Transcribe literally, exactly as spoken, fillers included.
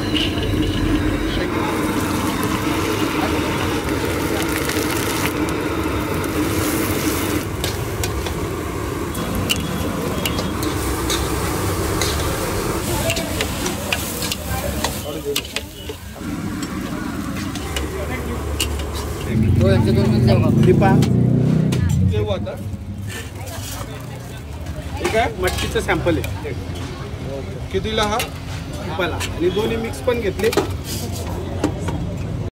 हो यांचे दोन मिनिट जाऊ का दीपा घेऊ आता ठीक आहे मटकीचं सॅम्पल आहे कितीला हा रुपयाला आणि दोन्ही मिक्स पण घेतले